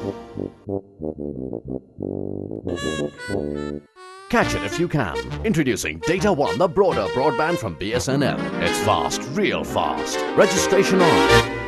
Catch it if you can. Introducing Data One, the broader broadband from bsnl. It's fast, real fast. Registration on.